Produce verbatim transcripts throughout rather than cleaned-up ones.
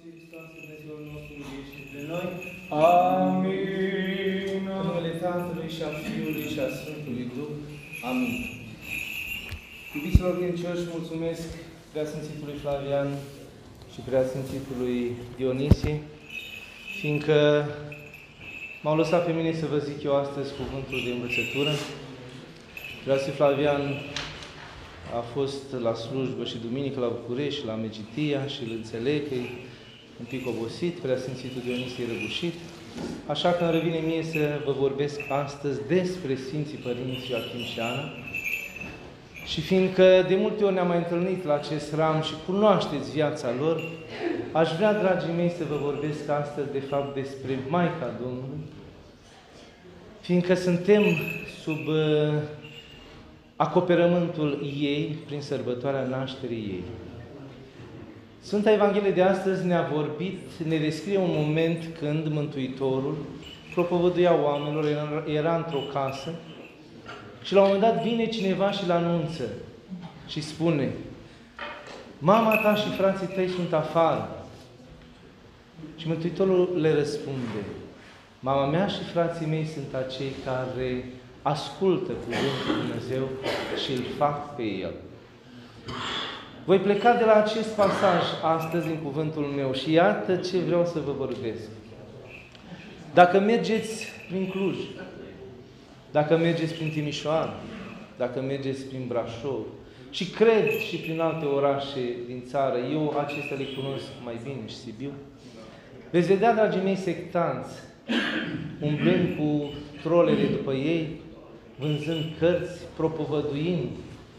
Hristos, Dumnezeul nostru, ești între noi. Amin. În numele Tatălui și a Fiului și a Sfântului Duh. Amin. Iubiților credincioși, mulțumesc Preasfințitului Flavian și Preasfințitului Dionisie, fiindcă m-au lăsat pe mine să vă zic eu astăzi cuvântul de învățătură. Preasfințitul Flavian a fost la slujbă și duminică la București, la Megitia, și îl înțeleg că e un pic obosit, Preasfințitul Dionisie e răgușit. Așa că îmi revine mie să vă vorbesc astăzi despre Sfinții Părinți Ioachim și Ana. Și fiindcă de multe ori ne-am mai întâlnit la acest ram și cunoașteți viața lor, aș vrea, dragii mei, să vă vorbesc astăzi, de fapt, despre Maica Domnului, fiindcă suntem sub uh, acoperământul ei, prin sărbătoarea nașterii ei. Sfânta Evanghelie de astăzi ne-a vorbit, ne descrie un moment când Mântuitorul propovăduia oamenilor, era, era într-o casă și la un moment dat vine cineva și îl anunță și spune: mama ta și frații tăi sunt afară. Și Mântuitorul le răspunde: mama mea și frații mei sunt acei care ascultă cuvântul lui Dumnezeu și îl fac pe el. Voi pleca de la acest pasaj astăzi în cuvântul meu și iată ce vreau să vă vorbesc. Dacă mergeți prin Cluj, dacă mergeți prin Timișoara, dacă mergeți prin Brașov și cred și prin alte orașe din țară, eu acestea le cunosc mai bine, și Sibiu, veți vedea, dragii mei, sectanți umblând cu trolele după ei, vânzând cărți, propovăduind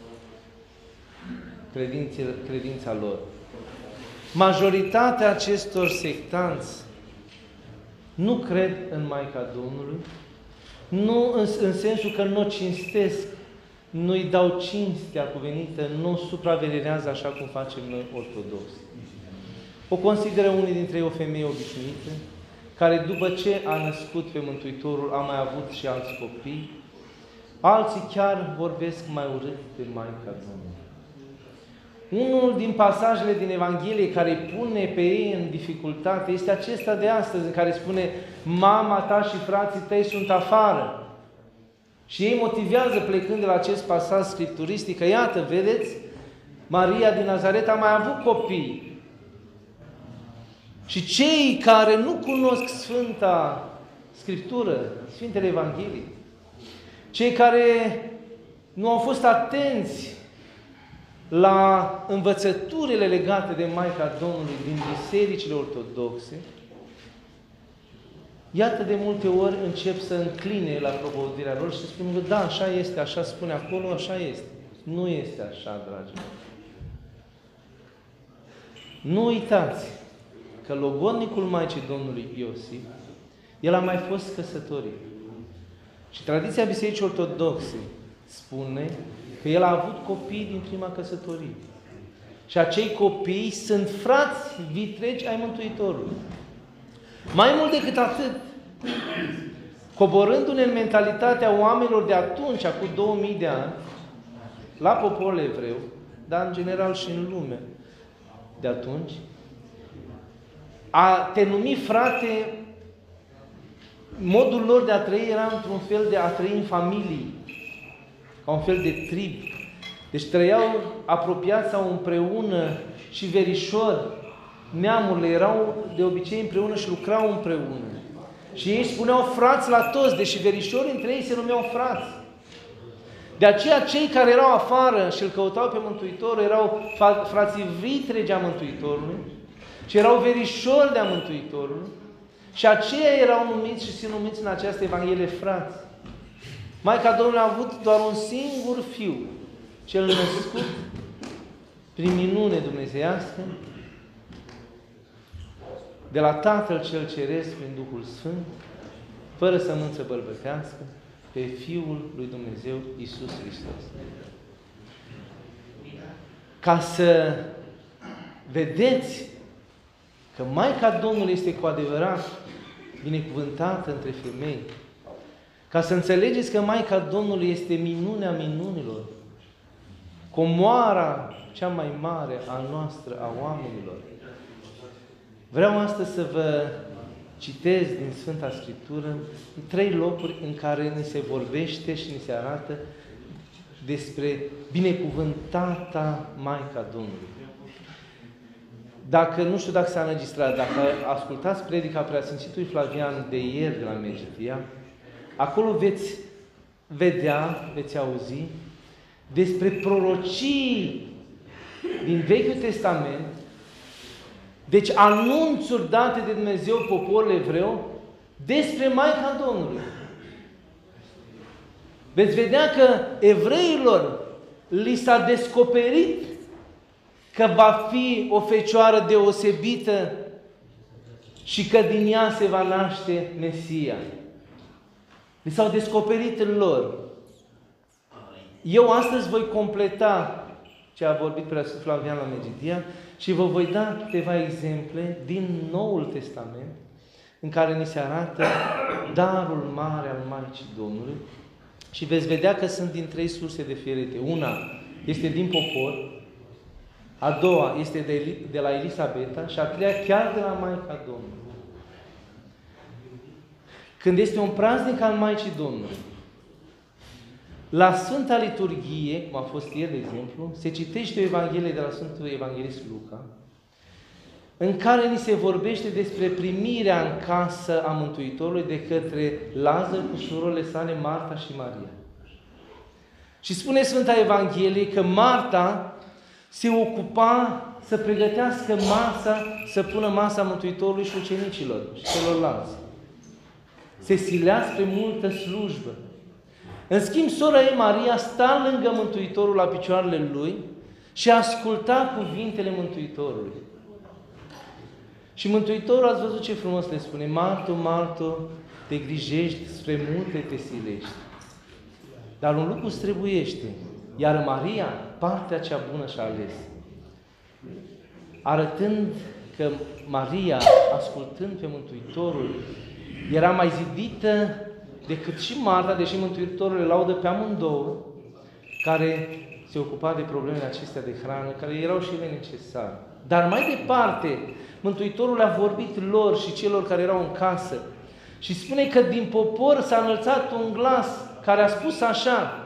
credința lor. Majoritatea acestor sectanți nu cred în Maica Domnului, nu în, în sensul că nu o cinstesc, nu-i dau cinstea cuvenită, nu o supravelenează așa cum facem noi ortodoxi. O consideră unii dintre ei o femeie obișnuită, care după ce a născut pe Mântuitorul a mai avut și alți copii. Alții chiar vorbesc mai urât de Maica Domnului. Unul din pasajele din Evanghelie care pune pe ei în dificultate este acesta de astăzi, în care spune: mama ta și frații tăi sunt afară. Și ei motivează, plecând de la acest pasaj scripturistic, că iată, vedeți, Maria din Nazaret a mai avut copii. Și cei care nu cunosc Sfânta Scriptură, Sfintele Evanghelii, cei care nu au fost atenți la învățăturile legate de Maica Domnului din bisericile ortodoxe, iată, de multe ori încep să încline la propovăduirea lor și să spun că da, așa este, așa spune acolo, așa este. Nu este așa, dragii mei. Nu uitați că logodnicul Maicii Domnului Iosif, el a mai fost căsătorit. Și tradiția Bisericii Ortodoxe spune că el a avut copii din prima căsătorie. Și acei copii sunt frați vitregi ai Mântuitorului. Mai mult decât atât, coborându-ne în mentalitatea oamenilor de atunci, acum două mii de ani, la poporul evreu, dar în general și în lume de atunci, a te numi frate, modul lor de a trăi era într-un fel de a trăi în familii, ca un fel de trib. Deci trăiau apropiați sau împreună și verișori. Neamurile erau de obicei împreună și lucrau împreună. Și ei spuneau frați la toți, deși verișorii între ei se numeau frați. De aceea cei care erau afară și îl căutau pe Mântuitorul erau frații vitregi a Mântuitorului și erau verișori de a Mântuitorului. Și aceia erau numiți și sunt numiți în această Evanghelie frați. Maica Domnului a avut doar un singur fiu, cel născut prin minune dumnezeiască, de la Tatăl cel Ceresc prin Duhul Sfânt, fără sămânță bărbătească, pe Fiul lui Dumnezeu, Iisus Hristos. Ca să vedeți că Maica Domnului este cu adevărat binecuvântată între femei, ca să înțelegeți că Maica Domnului este minunea minunilor, comoara cea mai mare a noastră, a oamenilor, Vreau astăzi să vă citez din Sfânta Scriptură trei locuri în care ni se vorbește și ni se arată despre binecuvântata Maica Domnului. Dacă, nu știu dacă s-a înregistrat, dacă ascultați predica Preasfințitului Flavian de ieri de la Medgidia, acolo veți vedea, veți auzi despre prorocii din Vechiul Testament, deci anunțuri date de Dumnezeu poporul evreu despre Maica Domnului. Veți vedea că evreilor li s-a descoperit că va fi o fecioară deosebită și că din ea se va naște Mesia. Li s-au descoperit în lor. Eu astăzi voi completa ce a vorbit Preasfințitul Flavian la Medgidia și vă voi da câteva exemple din Noul Testament în care ni se arată darul mare al Maicii Domnului și veți vedea că sunt din trei surse diferite. Una este din popor, a doua este de, de la Elisabeta și a treia chiar de la Maica Domnului. Când este un praznic al Maicii Domnului, la Sfânta Liturghie, cum a fost ieri, de exemplu, se citește o Evanghelie de la Sfântul Evanghelist Luca, în care ni se vorbește despre primirea în casă a Mântuitorului de către Lazar cu surorile sale, Marta și Maria. Și spune Sfânta Evanghelie că Marta se ocupa să pregătească masa, să pună masa Mântuitorului și ucenicilor și celorlalți. Se silea spre multă slujbă. În schimb, sora ei, Maria, sta lângă Mântuitorul la picioarele lui și asculta cuvintele Mântuitorului. Și Mântuitorul, ați văzut ce frumos le spune, Marto, Marto, te grijești, spre multe te silești. Dar un lucru străbuiește, iar Maria, partea cea bună și-a ales. Arătând că Maria, ascultând pe Mântuitorul, era mai zidită decât și Marta, deși Mântuitorul le laudă pe amândouă, care se ocupa de problemele acestea de hrană, care erau și ele necesare. Dar mai departe, Mântuitorul le-a vorbit lor și celor care erau în casă și spune că din popor s-a înălțat un glas care a spus așa: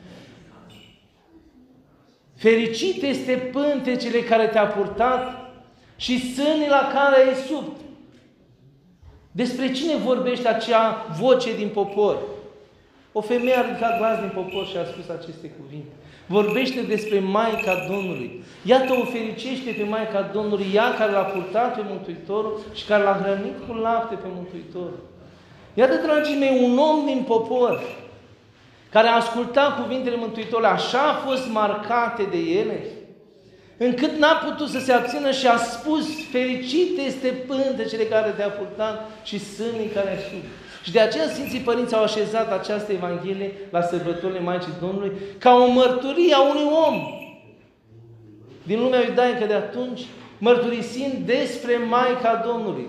fericit este pântecele care te-a purtat și sânii la care ai subt. Despre cine vorbește acea voce din popor? O femeie a ridicat glas din popor și a spus aceste cuvinte. Vorbește despre Maica Domnului. Iată, o fericește pe Maica Domnului, ea care l-a purtat pe Mântuitorul și care l-a hrănit cu lapte pe Mântuitorul. Iată, dragii mei, un om din popor care a ascultat cuvintele Mântuitorului, așa a fost marcate de ele, încât n-a putut să se abțină și a spus: fericit este pântecele care te-a purtat și sânii care ai subt. Și de aceea Sfinții Părinți au așezat această Evanghelie la sărbătorile Maicii Domnului ca o mărturie a unui om din lumea iudaică de atunci, mărturisind despre Maica Domnului.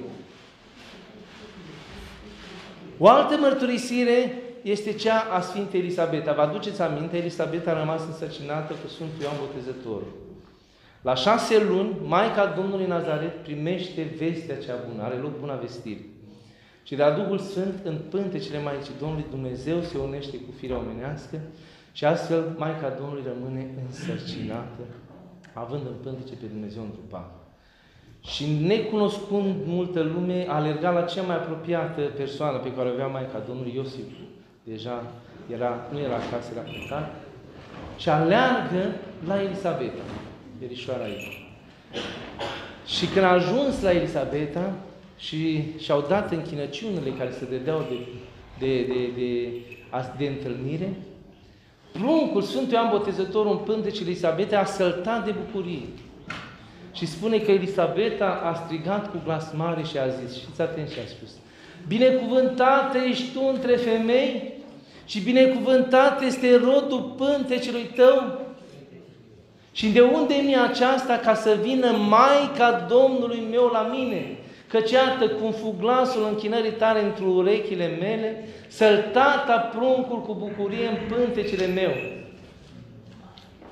O altă mărturisire este cea a Sfintei Elisabeta. Vă aduceți aminte? Elisabeta a rămas însărcinată cu Sfântul Ioan Botezătorul. La șase luni, Maica Domnului Nazaret primește vestea cea bună, are loc buna vestire. Și de la Duhul Sfânt, în pântecele Maicii Domnului, Dumnezeu se unește cu firea omenească și astfel Maica Domnului rămâne însărcinată, având în pântece pe Dumnezeu întrupat. Și necunoscând multă lume, a alergat la cea mai apropiată persoană pe care o avea Maica Domnului, Iosif. Deja era, nu era acasă, era plecat. Și aleargă la Elisabeta, verișoara ei. Și când a ajuns la Elisabeta și și-au dat închinăciunile care se dădeau de, de, de, de, de întâlnire, pruncul Sfântul Ioan Botezătorul în pântecele Elisabeta a săltat de bucurie. Și spune că Elisabeta a strigat cu glas mare și a zis, știți atent ce a spus: binecuvântată ești tu între femei și binecuvântat este rodul pântecelui tău. Și de unde mi aceasta ca să vină Maica Domnului meu la mine? Căci iată cum fu glasul închinării tale într urechile mele, săltata pruncul cu bucurie în pântecele meu.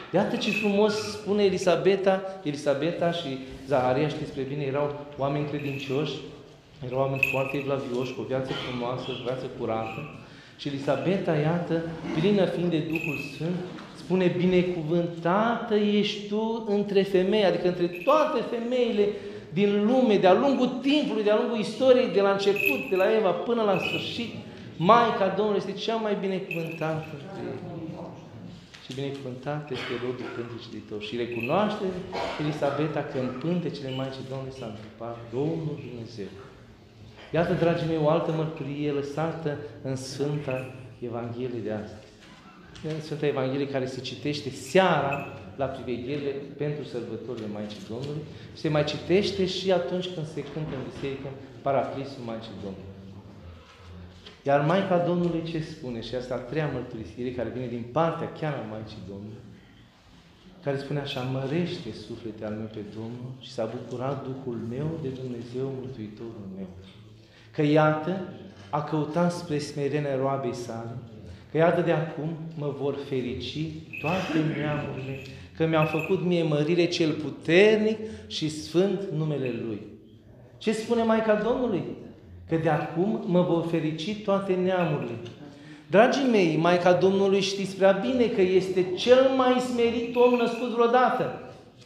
Iată ce frumos spune Elisabeta, Elisabeta și Zaharia, știți prea bine, erau oameni credincioși, erau oameni foarte evlavioși, cu o viață frumoasă, o viață curată. Și Elisabeta, iată, plină fiind de Duhul Sfânt, spune, binecuvântată ești tu între femei, adică între toate femeile din lume, de-a lungul timpului, de-a lungul istoriei, de la început, de la Eva până la sfârșit, Maica Domnului este cea mai binecuvântată între ei. Și binecuvântat este rodul pântecului tău. Și recunoaște Elisabeta că în pântecele Maicii Domnului s-a întâmplat Domnul Dumnezeu. Iată, dragii mei, o altă mărturie lăsată în Sfânta Evanghelie de astăzi. În Sfânta Evanghelie care se citește seara la priveghere pentru sărbătorile Maicii Domnului și se mai citește și atunci când se cântă în biserică Paraclisul Maicii Domnului. Iar Maica Domnului ce spune? Și asta a treia mărturisire care vine din partea chiar a Maicii Domnului, care spune așa, mărește suflete al meu pe Domnul și s-a bucurat Duhul meu de Dumnezeu Mântuitorul meu. Că iată, a căutat spre smerenia roabei sale, că iată de acum mă vor ferici toate neamurile, că mi-a făcut mie mărire cel puternic și sfânt numele Lui. Ce spune Maica Domnului? Că de acum mă vor ferici toate neamurile. Dragii mei, Maica Domnului știți prea bine că este cel mai smerit om născut vreodată.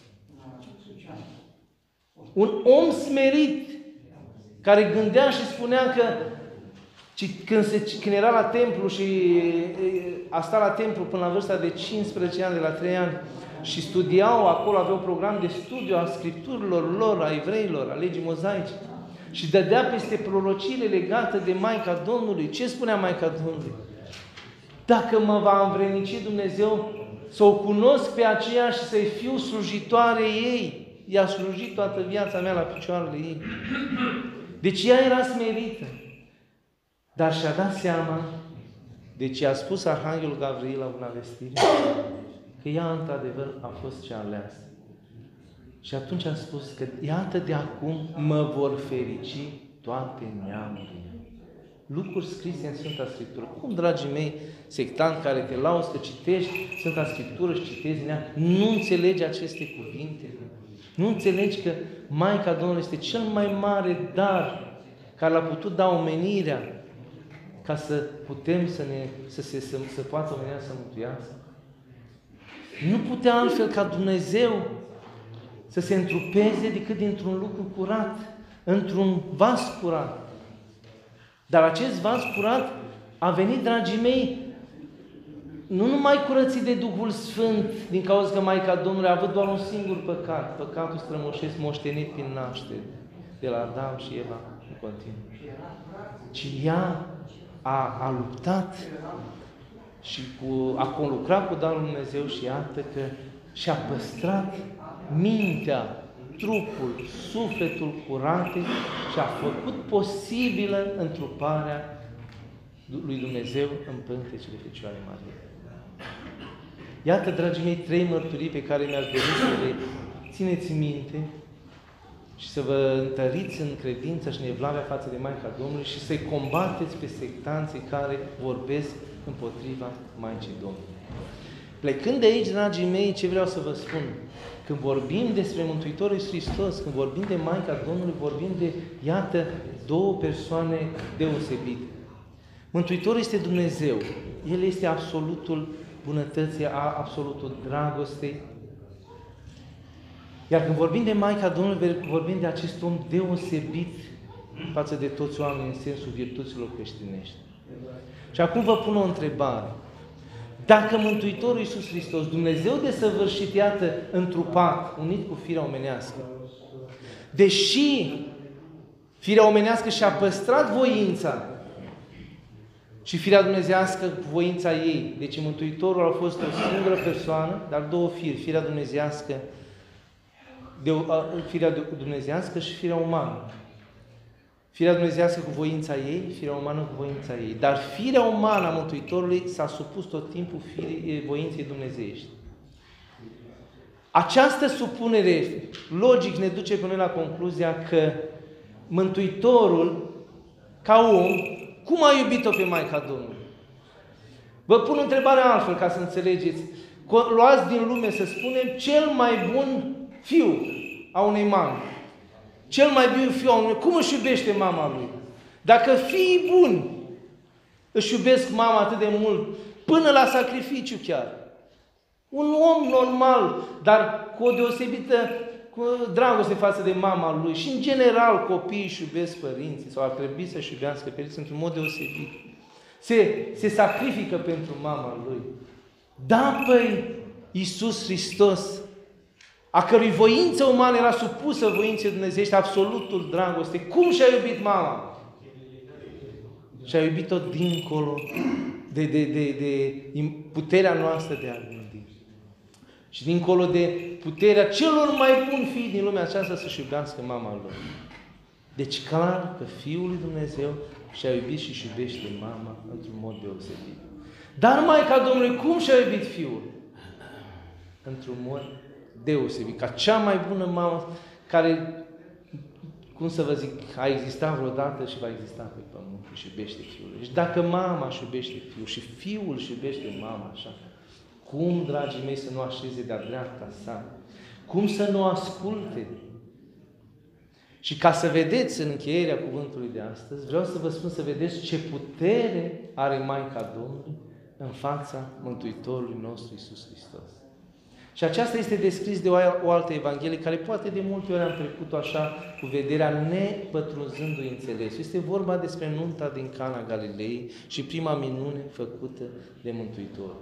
Un om smerit, care gândea și spunea că când, se, când era la templu și a stat la templu până la vârsta de cincisprezece ani, de la trei ani, și studiau, acolo aveau program de studiu a scripturilor lor, a evreilor, a legii mozaice, și dădea peste prorociile legate de Maica Domnului. Ce spunea Maica Domnului? Dacă mă va învrednici Dumnezeu să o cunosc pe aceea și să-i fiu slujitoare ei, i-a slujit toată viața mea la picioarele ei. Deci ea era smerită, dar și-a dat seama, deci i-a spus Arhanghelul Gavril la una vestire, că ea într-adevăr a fost cea aleasă. Și atunci a spus că iată de acum mă vor ferici toate neamurile. Lucruri scrise în Sfânta Scriptură. Cum, dragii mei, sectant care te lauzi că citești Sfânta Scriptură și citezi din ea, nu înțelegi aceste cuvinte? Nu înțelegi că Maica Domnului este cel mai mare dar care l-a putut da omenirea ca să putem să, ne, să, se, să, să poată omenirea să mântuiască? Nu putea altfel ca Dumnezeu să se întrupeze decât dintr-un lucru curat, într-un vas curat. Dar acest vas curat a venit, dragii mei, nu numai curățit de Duhul Sfânt, din cauza că Maica Domnului a avut doar un singur păcat, păcatul strămoșesc moștenit prin naștere, de la Adam și Eva în continuu. Ci ea a, a luptat și cu, a conlucrat cu Darul Dumnezeu și iată că și-a păstrat mintea, trupul, sufletul curate și a făcut posibilă întruparea lui Dumnezeu în pântecele Fecioarei Maria. Iată, dragii mei, trei mărturii pe care mi-aș dori să le țineți minte și să vă întăriți în credință și în evlavia față de Maica Domnului și să-i combateți pe sectanții care vorbesc împotriva Maicii Domnului. Plecând de aici, dragii mei, ce vreau să vă spun? Când vorbim despre Mântuitorul Iisus Hristos, când vorbim de Maica Domnului, vorbim de, iată, două persoane deosebite. Mântuitorul este Dumnezeu. El este absolutul bunătății, absolutul dragostei. Iar când vorbim de Maica Domnului, vorbim de acest om deosebit față de toți oamenii în sensul virtuților creștinești. Și acum vă pun o întrebare. Dacă Mântuitorul Iisus Hristos, Dumnezeu desăvârșit, iată, întrupat, unit cu firea omenească, deși firea omenească și-a păstrat voința și firea dumnezeiască cu voința ei, deci Mântuitorul a fost o singură persoană, dar două firi, firea dumnezeiască, de, firea dumnezeiască și firea umană. Firea dumnezeiască cu voința ei, firea umană cu voința ei. Dar firea umană a Mântuitorului s-a supus tot timpul firii, voinței dumnezeiești. Această supunere logic ne duce până la concluzia că Mântuitorul, ca om, cum a iubit-o pe Maica Domnului? Vă pun întrebarea altfel ca să înțelegeți. luați din lume, să spunem, cel mai bun fiu a unei mame. Cel mai bun fiu a unei... Cum își iubește mama lui? Dacă fiii buni își iubesc mama atât de mult, până la sacrificiu chiar. Un om normal, dar cu o deosebită cu dragoste față de mama lui. Și în general copiii își iubesc părinții sau ar trebui să-și iubească părinții într-un mod deosebit. Se, se sacrifică pentru mama lui. Da, păi, Iisus Hristos, a cărui voință umană era supusă voinței dumnezeiești, absolutul dragoste. Cum și-a iubit mama? Și-a iubit-o dincolo de, de, de, de puterea noastră de a gândi. Și dincolo de puterea celor mai buni fii din lumea aceasta să-și iubească mama lui. Deci clar că Fiul lui Dumnezeu și-a iubit și își iubește mama într-un mod deosebit. Dar Maica Domnului, cum și-a iubit Fiul? Într-un mod deosebit. Ca cea mai bună mamă care, cum să vă zic, a existat vreodată și va exista pe pământ și iubește Fiul. Deci dacă mama își iubește Fiul și Fiul își iubește mama așa, cum, dragii mei, să nu așeze de-a dreapta sa? Cum să nu asculte? Și ca să vedeți în încheierea cuvântului de astăzi, vreau să vă spun să vedeți ce putere are Maica Domnului în fața Mântuitorului nostru Iisus Hristos. Și aceasta este descris de o altă Evanghelie, care poate de multe ori am trecut-o așa, cu vederea nepătrunzându-i înțelesul. Este vorba despre nunta din Cana Galilei și prima minune făcută de Mântuitor.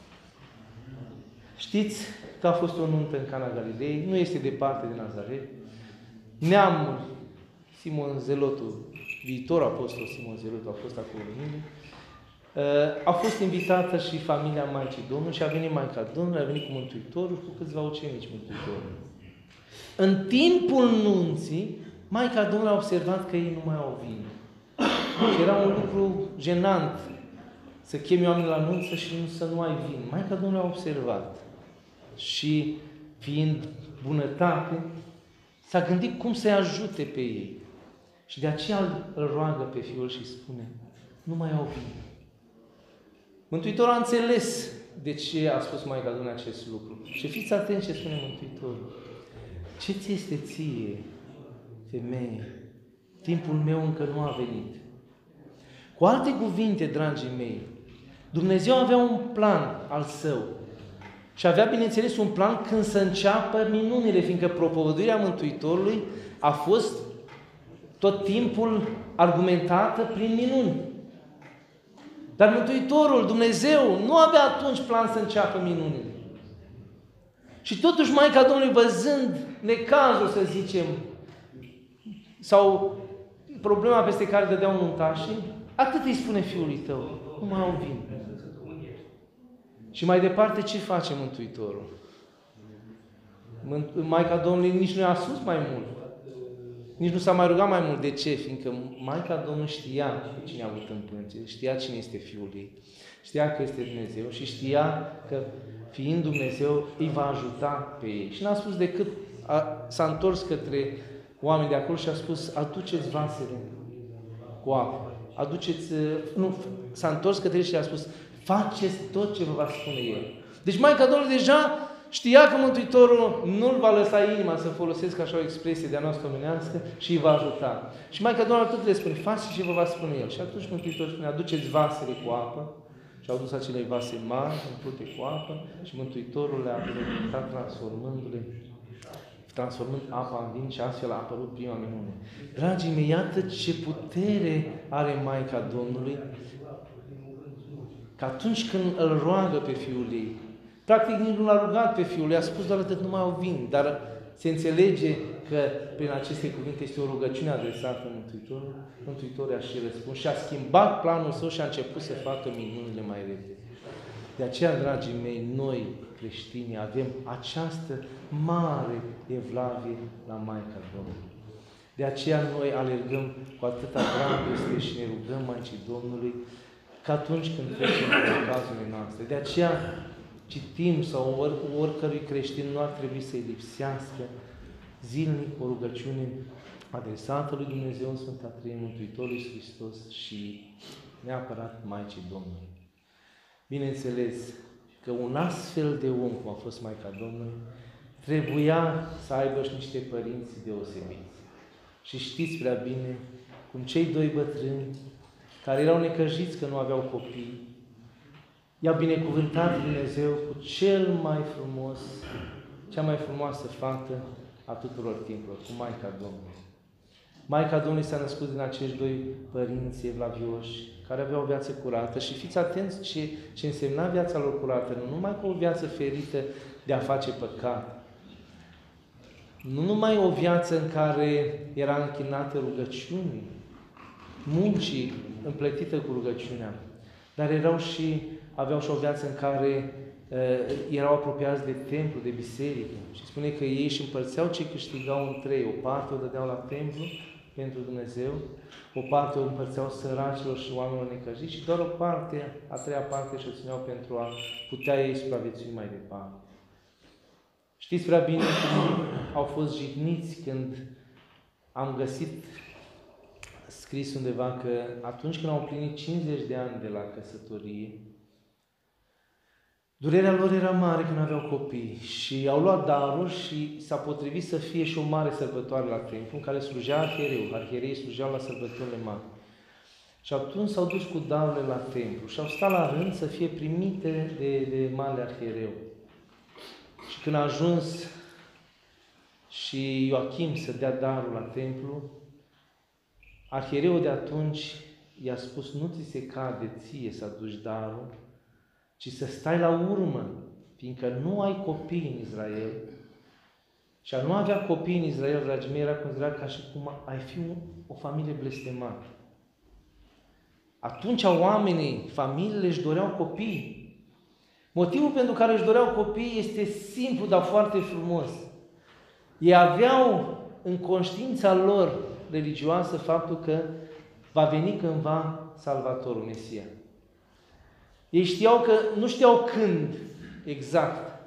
Știți că a fost o nuntă în Cana Galilei, nu este departe de Nazaret. Neamul, Simon Zelotul, viitor apostol Simon Zelotul a fost acolo mine. A fost invitată și familia Maicii Domnului și a venit Maica Domnului, a venit cu Mântuitorul, cu câțiva ucenici Mântuitorul. În timpul nunții, Maica Domnului a observat că ei nu mai au vin. Și era un lucru jenant să chemi oameni la nunță și nu, să nu ai vin. Maica Domnului a observat. Și fiind bunătate, s-a gândit cum să-i ajute pe ei. Și de aceea îl roagă pe Fiul și spune, nu mai au vin. Mântuitorul a înțeles de ce a spus Maica Domnului acest lucru. Și fiți atenți ce spune Mântuitorul. Ce ți este ție, femeie? Timpul meu încă nu a venit. Cu alte cuvinte, dragii mei, Dumnezeu avea un plan al Său. Și avea, bineînțeles, un plan când să înceapă minunile, fiindcă propovăduirea Mântuitorului a fost tot timpul argumentată prin minuni. Dar Mântuitorul, Dumnezeu, nu avea atunci plan să înceapă minunile. Și totuși Maica Domnului, văzând necazul, să zicem, sau problema peste care dădeau nuntașii, atât îi spune Fiului tău, nu mai au vin. Și mai departe, ce face Mântuitorul? Maica Domnului nici nu i-a sus mai mult. Nici nu s-a mai rugat mai mult. De ce? Fiindcă Maica Domnului știa cine a avut în plângere, știa cine este Fiul ei, știa că este Dumnezeu și știa că, fiind Dumnezeu, îi va ajuta pe ei. Și n-a spus decât, a, s-a întors către oameni de acolo și a spus, aduceți vasele cu apă. Aduceți, nu, s-a întors către ei și a spus, faceți tot ce vă va spune El. Deci Maica Domnului deja știa că Mântuitorul nu-l va lăsa inima, să folosesc așa o expresie de-a noastră omenească, și îi va ajuta. Și Maica Domnului tot le spune, faceți ce vă va spune El. Și atunci Mântuitorul spune, aduceți vasele cu apă. Și au dus acele vase mari, umplute cu apă, și Mântuitorul le-a binecuvântat transformându-le, transformând apa în vin, și astfel a apărut prima minune. Dragii mei, iată ce putere are Maica Domnului, că atunci când îl roagă pe Fiul ei, practic nici nu l-a rugat pe Fiul ei, a spus doar atât, nu mai au vin, dar se înțelege că prin aceste cuvinte este o rugăciune adresată Mântuitorului, Mântuitorul a și răspuns și a schimbat planul său și a început să facă minunile mai repede. De aceea, dragii mei, noi, creștinii, avem această mare evlavie la Maica Domnului. De aceea noi alergăm cu atâta dragoste și ne rugăm Maicii Domnului, că atunci când trecem prin cazurile noastre. De aceea citim, sau or, oricărui creștin nu ar trebui să-i lipsească zilnic o rugăciune adresată lui Dumnezeu în Sfânta Treime, Mântuitorul Iisus Hristos și neapărat Maicii Domnului. Bineînțeles, că un astfel de om, cum a fost Maica Domnului, trebuia să aibă și niște părinți deosebiți. Și știți prea bine cum cei doi bătrâni, care erau necăjiți că nu aveau copii, i-a binecuvântat Dumnezeu cu cel mai frumos, cea mai frumoasă fată a tuturor timpurilor, cu Maica Domnului. Maica Domnului s-a născut din acești doi părinți evlavioși, care aveau o viață curată și fiți atenți ce, ce însemna viața lor curată, nu numai cu o viață ferită de a face păcat, nu numai o viață în care era închinată rugăciunii, muncii împletită cu rugăciunea, dar erau și, aveau și o viață în care uh, erau apropiați de templu, de biserică. Și spune că ei își împărțeau ce câștigau în trei. O parte o dădeau la templu pentru Dumnezeu, o parte o împărțeau săracilor și oamenilor necăjiți și doar o parte, a treia parte și-o țineau pentru a putea ei supraviețui mai departe. Știți prea bine cum au fost jigniți când am găsit scris undeva că atunci când au împlinit cincizeci de ani de la căsătorie, durerea lor era mare că nu aveau copii și au luat daruri și s-a potrivit să fie și o mare sărbătoare la templu în care slujea arhiereu. Arhiereii slujeau la sărbătorile mari. Și atunci s-au dus cu darurile la templu și au stat la rând să fie primite de, de marele arhiereu. Și când a ajuns și Ioachim să dea darul la templu, arhiereul de atunci i-a spus, nu ți se cade ție să aduci darul, ci să stai la urmă, fiindcă nu ai copii în Israel. Și a nu avea copii în Israel, dragii mei, era considerat ca și cum ai fi o familie blestemată. Atunci oamenii, familiile își doreau copii. Motivul pentru care își doreau copii este simplu, dar foarte frumos. Ei aveau în conștiința lor religioasă faptul că va veni cândva Salvatorul, Mesia. Ei știau că, nu știau când exact,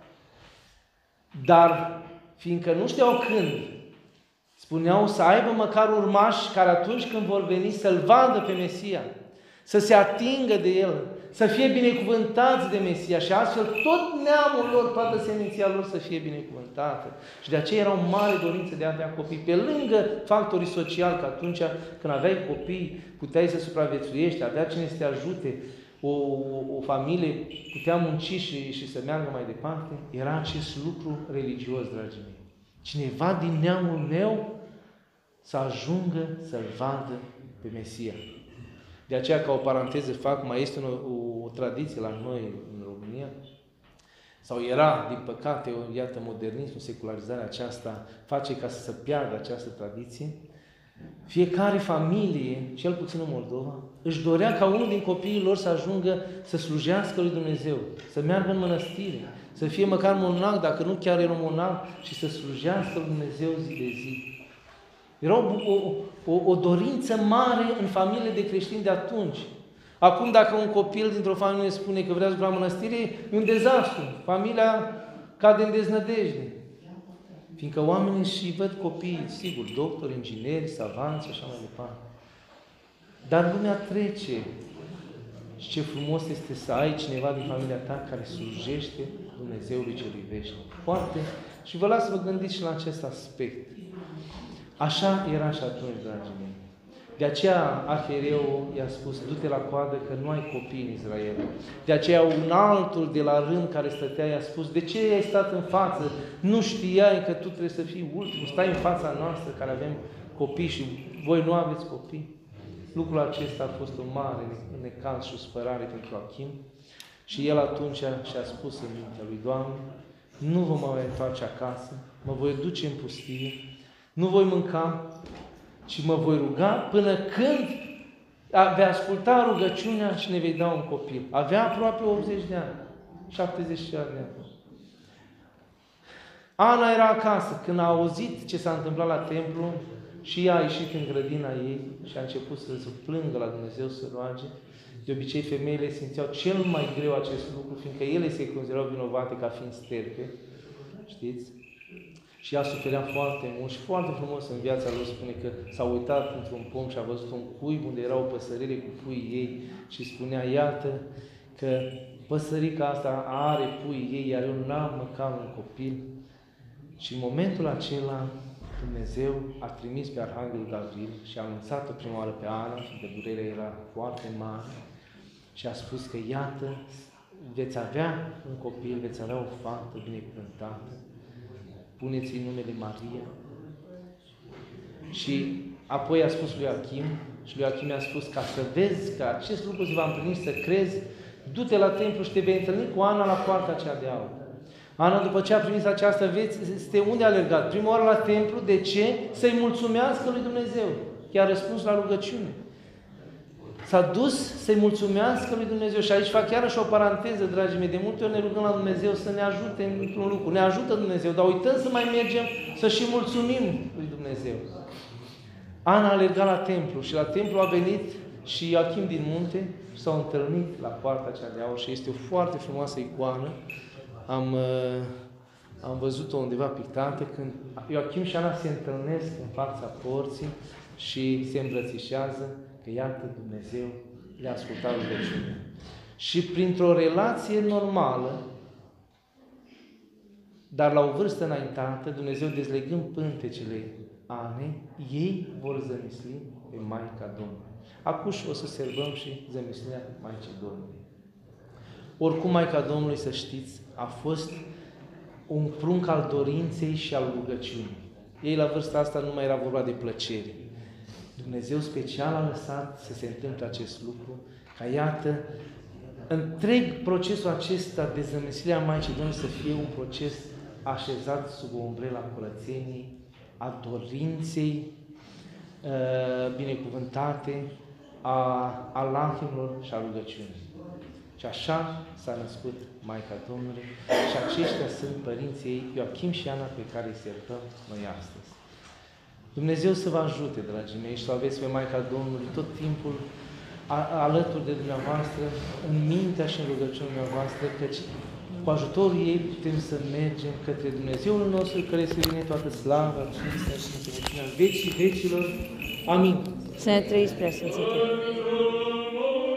dar fiindcă nu știau când, spuneau să aibă măcar urmași care atunci când vor veni să-L vadă pe Mesia, să se atingă de El, să fie binecuvântați de Mesia și astfel tot neamul lor, toată seminția lor să fie binecuvântată. Și de aceea era o mare dorință de a avea copii, pe lângă factorii sociali, că atunci când aveai copii puteai să supraviețuiești, avea cine să te ajute, o, o, o familie putea munci și, și să meargă mai departe, era acest lucru religios, dragii mei. Cineva din neamul meu să ajungă să-L vadă pe Mesia. De aceea, ca o paranteză fac, mai este o, o, o tradiție la noi în România, sau era, din păcate, o, iată, modernismul, secularizarea aceasta face ca să se piardă această tradiție. Fiecare familie, cel puțin în Moldova, își dorea ca unul din copiii lor să ajungă să slujească lui Dumnezeu, să meargă în mănăstire, să fie măcar monac, dacă nu chiar era monac, și să slujească lui Dumnezeu zi de zi. Era o, o, o, o dorință mare în familiile de creștini de atunci. Acum, dacă un copil dintr-o familie spune că vrea să vrea mănăstire, e un dezastru. Familia cade în deznădejde. Fiindcă oamenii și văd copiii, sigur, doctori, ingineri, savanți și așa mai departe. Dar lumea trece. Și ce frumos este să ai cineva din familia ta care slujește Dumnezeului cel veșnic. Poate, și vă las să vă gândiți și la acest aspect. Așa era și atunci, dragii mei. De aceea arhiereul i-a spus, du-te la coadă că nu ai copii în Israel. De aceea un altul de la rând care stătea i-a spus, de ce ai stat în față? Nu știai că tu trebuie să fii ultimul, stai în fața noastră care avem copii și voi nu aveți copii? Lucrul acesta a fost un mare necaz și o spărare pentru Ioachim și el atunci și-a spus în mintea lui, Doamne, nu vă mă mai întoarce acasă, mă voi duce în pustie, nu voi mânca, ci mă voi ruga până când vei asculta rugăciunea și ne vei da un copil. Avea aproape optzeci de ani, șaptezeci și șase de ani. Ana era acasă. Când a auzit ce s-a întâmplat la templu, și ea a ieșit în grădina ei și a început să se plângă la Dumnezeu, să roage. De obicei, femeile simțeau cel mai greu acest lucru, fiindcă ele se considerau vinovate ca fiind sterpe. Știți? Și ea suferea foarte mult și foarte frumos în viața lor spune că s-a uitat într-un pom și a văzut un cuib unde era o păsărire cu puii ei și spunea, iată că păsărica asta are pui ei, iar eu n-am măcar un copil. Și în momentul acela Dumnezeu a trimis pe Arhanghelul Gavril și a anunțat-o prima oară pe Ana, fiindcă durerea era foarte mare, și a spus că iată, veți avea un copil, veți avea o fată binecuvântată, puneți-i numele Maria. Și apoi a spus lui Ioachim, și lui Ioachim a spus, ca să vezi că acest lucru se va împlini, să crezi, du-te la templu și te vei întâlni cu Ana la poarta aceea de aur. Ana, după ce a primit această veste, unde a alergat? Prima oară la templu. De ce? Să-i mulțumească lui Dumnezeu. I-a răspuns la rugăciune. S-a dus să-i mulțumească lui Dumnezeu. Și aici fac chiar și o paranteză, dragii mei. De multe ori ne rugăm la Dumnezeu să ne ajute într-un lucru. Ne ajută Dumnezeu, dar uităm să mai mergem să și mulțumim lui Dumnezeu. Ana a alergat la templu și la templu a venit și Ioachim din munte și s-au întâlnit la poarta cea de aur și este o foarte frumoasă icoană. Am, am văzut-o undeva pictată, când Ioachim și Ana se întâlnesc în fața porții și se îmbrățișează, că iată Dumnezeu le-a ascultat rugăciunea. Și printr-o relație normală, dar la o vârstă înaintată, Dumnezeu dezlegând pântecele Anei, ei vor zămisli pe Maica Domnului. Acum o să sărbăm și zămislirea Maicii Domnului. Oricum, Maica Domnului, să știți, a fost un prunc al dorinței și al rugăciunii. Ei, la vârsta asta, nu mai era vorba de plăcere. Dumnezeu special a lăsat să se întâmple acest lucru, ca iată, întreg procesul acesta de zămislirea Maicii Domnului să fie un proces așezat sub umbrela curățeniei, a dorinței uh, binecuvântate, a, a lachimilor și a rugăciunii. Și așa s-a născut Maica Domnului și aceștia sunt părinții ei, Ioachim și Ana, pe care îi sărbăm noi astăzi. Dumnezeu să vă ajute, dragii mei, și să aveți pe Maica Domnului tot timpul a, alături de dumneavoastră, în mintea și în rugăciunea dumneavoastră, căci cu ajutorul ei putem să mergem către Dumnezeul nostru, care se vine toată slava, cinstea și înțelepciunea vecii vecilor. Amin. Să ne trăiți, Preasfințită.